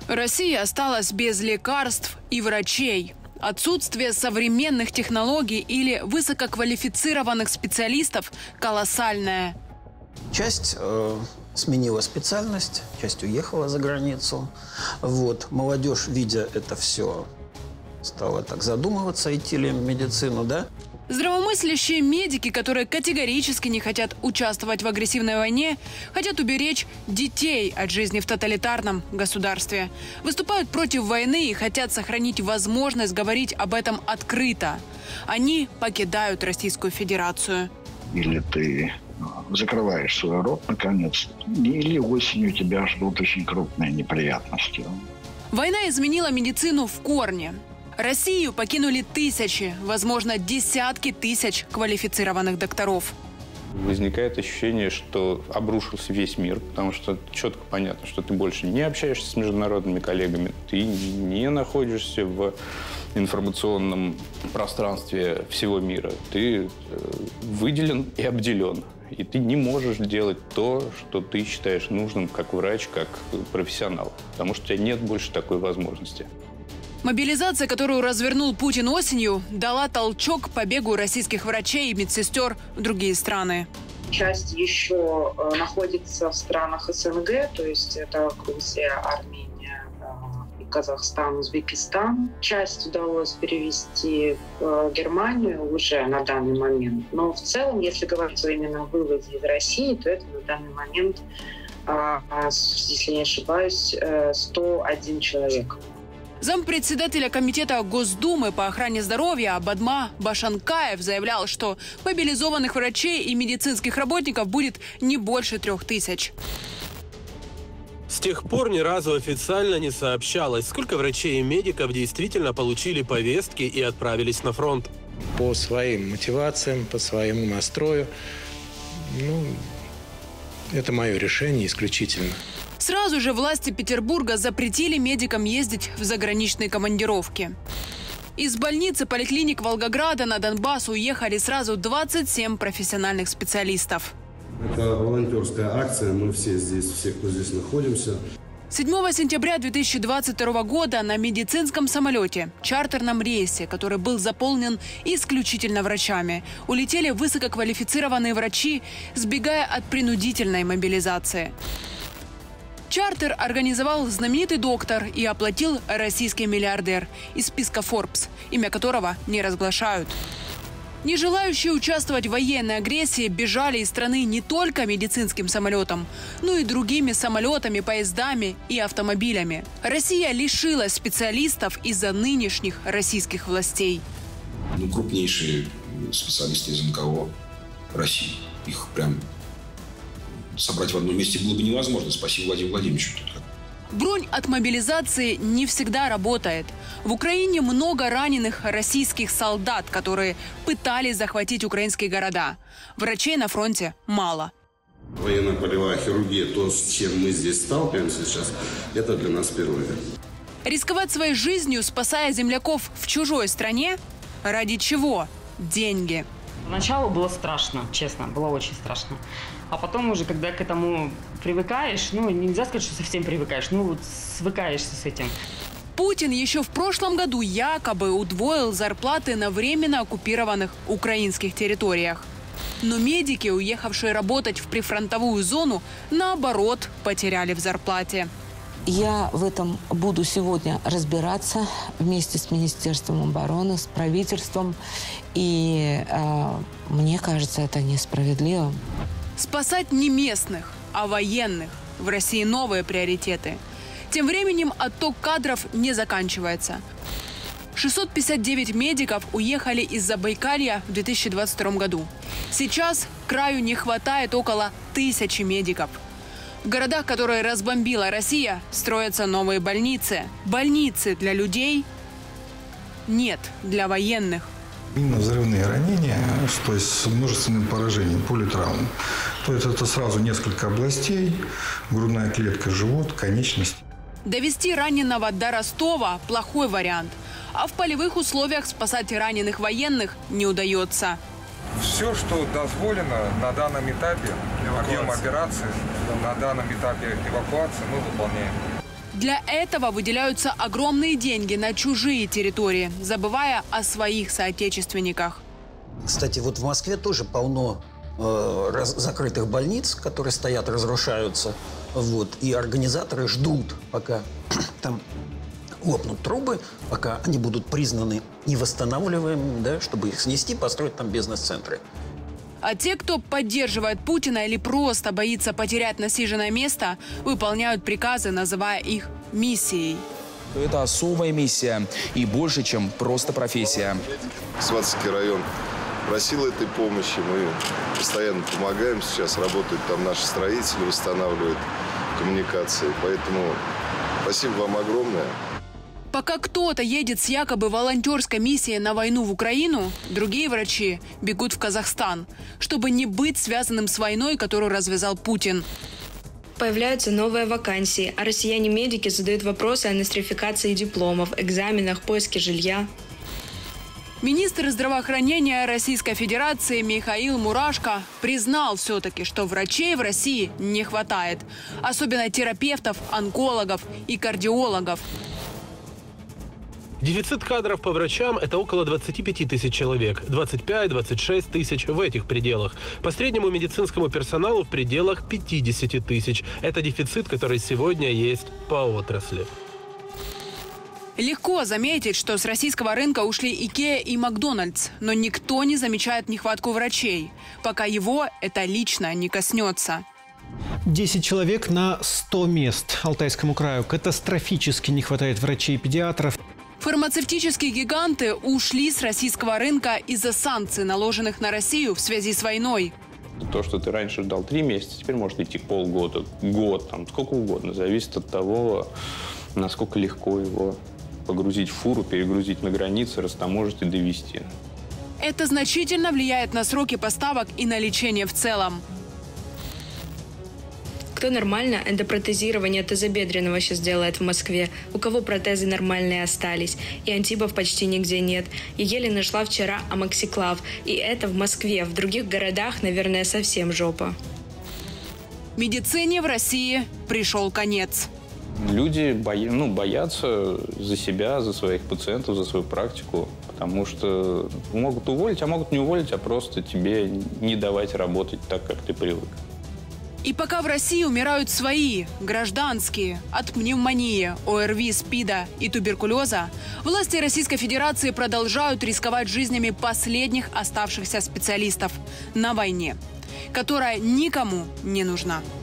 Россия осталась без лекарств и врачей. Отсутствие современных технологий или высококвалифицированных специалистов колоссальное. Часть сменила специальность, часть уехала за границу. Молодежь, видя это все, стала так задумываться, идти ли в медицину, да? Здравомыслящие медики, которые категорически не хотят участвовать в агрессивной войне, хотят уберечь детей от жизни в тоталитарном государстве. Выступают против войны и хотят сохранить возможность говорить об этом открыто. Они покидают Российскую Федерацию. Или ты закрываешь свой рот, наконец, или осенью тебя ждут очень крупные неприятности. Война изменила медицину в корне. Россию покинули тысячи, возможно, десятки тысяч квалифицированных докторов. Возникает ощущение, что обрушился весь мир, потому что четко понятно, что ты больше не общаешься с международными коллегами, ты не находишься в информационном пространстве всего мира. Ты выделен и обделен. И ты не можешь делать то, что ты считаешь нужным как врач, как профессионал, потому что у тебя нет больше такой возможности. Мобилизация, которую развернул Путин осенью, дала толчок побегу российских врачей и медсестер в другие страны. Часть еще находится в странах СНГ, то есть это Грузия, Армения, Казахстан, Узбекистан. Часть удалось перевести в Германию уже на данный момент. Но в целом, если говорить именно о выводе из России, то это на данный момент, если не ошибаюсь, 101 человек. Зампредседателя комитета Госдумы по охране здоровья Бадма Башанкаев заявлял, что мобилизованных врачей и медицинских работников будет не больше 3000. С тех пор ни разу официально не сообщалось, сколько врачей и медиков действительно получили повестки и отправились на фронт. По своим мотивациям, по своему настрою, это мое решение исключительно. Сразу же власти Петербурга запретили медикам ездить в заграничные командировки. Из больницы поликлиник Волгограда на Донбасс уехали сразу 27 профессиональных специалистов. Это волонтерская акция, мы все, кто здесь находимся. 7 сентября 2022 года на медицинском самолете, чартерном рейсе, который был заполнен исключительно врачами, улетели высококвалифицированные врачи, сбегая от принудительной мобилизации. Чартер организовал знаменитый доктор и оплатил российский миллиардер из списка Forbes, имя которого не разглашают. Не желающие участвовать в военной агрессии бежали из страны не только медицинским самолетом, но и другими самолетами, поездами и автомобилями. Россия лишилась специалистов из-за нынешних российских властей. Крупнейшие специалисты из НКО России. Их прям собрать в одном месте было бы невозможно. Спасибо Владимиру Владимировичу. Бронь от мобилизации не всегда работает. В Украине много раненых российских солдат, которые пытались захватить украинские города. Врачей на фронте мало. Военно-полевая хирургия, то, с чем мы здесь сталкиваемся сейчас, это для нас впервые. Рисковать своей жизнью, спасая земляков в чужой стране? Ради чего? Деньги. Поначалу было страшно, честно, было очень страшно. А потом уже, когда к этому привыкаешь, нельзя сказать, что совсем привыкаешь, свыкаешься с этим. Путин еще в прошлом году якобы удвоил зарплаты на временно оккупированных украинских территориях. Но медики, уехавшие работать в прифронтовую зону, наоборот, потеряли в зарплате. Я в этом буду сегодня разбираться вместе с Министерством обороны, с правительством. И мне кажется, это несправедливо. Спасать не местных, а военных. В России новые приоритеты. Тем временем отток кадров не заканчивается. 659 медиков уехали из Забайкалья в 2022 году. Сейчас краю не хватает около 1000 медиков. В городах, которые разбомбила Россия, строятся новые больницы. Больницы для людей нет для военных. Минно-взрывные ранения, то есть с множественным поражением, политравм. То есть это сразу несколько областей, грудная клетка, живот, конечность. Довести раненого до Ростова – плохой вариант. А в полевых условиях спасать раненых военных не удается. Все, что дозволено на данном этапе, объем операции, на данном этапе эвакуации мы выполняем. Для этого выделяются огромные деньги на чужие территории, забывая о своих соотечественниках. Кстати, вот в Москве тоже полно закрытых больниц, которые стоят, разрушаются. Вот, и организаторы ждут, пока там лопнут трубы, пока они будут признаны невосстанавливаемыми, да, чтобы их снести, построить там бизнес-центры. А те, кто поддерживает Путина или просто боится потерять насиженное место, выполняют приказы, называя их миссией. Это особая миссия и больше, чем просто профессия. Сватовский район просил этой помощи. Мы постоянно помогаем. Сейчас работают там наши строители, восстанавливают коммуникации. Поэтому спасибо вам огромное. Пока кто-то едет с якобы волонтерской миссией на войну в Украину, другие врачи бегут в Казахстан, чтобы не быть связанным с войной, которую развязал Путин. Появляются новые вакансии, а россияне-медики задают вопросы о нострификации дипломов, экзаменах, поиске жилья. Министр здравоохранения Российской Федерации Михаил Мурашко признал все-таки, что врачей в России не хватает. Особенно терапевтов, онкологов и кардиологов. Дефицит кадров по врачам – это около 25 тысяч человек. 25-26 тысяч в этих пределах. По среднему медицинскому персоналу в пределах 50 тысяч. Это дефицит, который сегодня есть по отрасли. Легко заметить, что с российского рынка ушли Икеа и Макдональдс, но никто не замечает нехватку врачей, пока его это лично не коснется. 10 человек на 100 мест. Алтайскому краю катастрофически не хватает врачей и педиатров. Фармацевтические гиганты ушли с российского рынка из-за санкций, наложенных на Россию в связи с войной. То, что ты раньше ждал 3 месяца, теперь может идти полгода, год, там, сколько угодно. Зависит от того, насколько легко его погрузить в фуру, перегрузить на границе, растаможить и довести. Это значительно влияет на сроки поставок и на лечение в целом. Кто нормально эндопротезирование тазобедренного сейчас делает в Москве? У кого протезы нормальные остались? И антибов почти нигде нет. Я еле нашла вчера амоксиклав. И это в Москве. В других городах, наверное, совсем жопа. Медицине в России пришел конец. Люди боятся за себя, за своих пациентов, за свою практику, потому что могут уволить, а могут не уволить, а просто тебе не давать работать так, как ты привык. И пока в России умирают свои, гражданские, от пневмонии, ОРВИ, СПИДа и туберкулеза, власти Российской Федерации продолжают рисковать жизнями последних оставшихся специалистов на войне, которая никому не нужна.